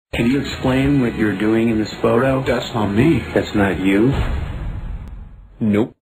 Can you explain what you're doing in this photo? That's not me. That's not you? Nope.